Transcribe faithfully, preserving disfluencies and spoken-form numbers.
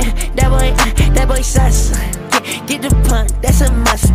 that boy, that boy sus. Get, get the pump, that's a must.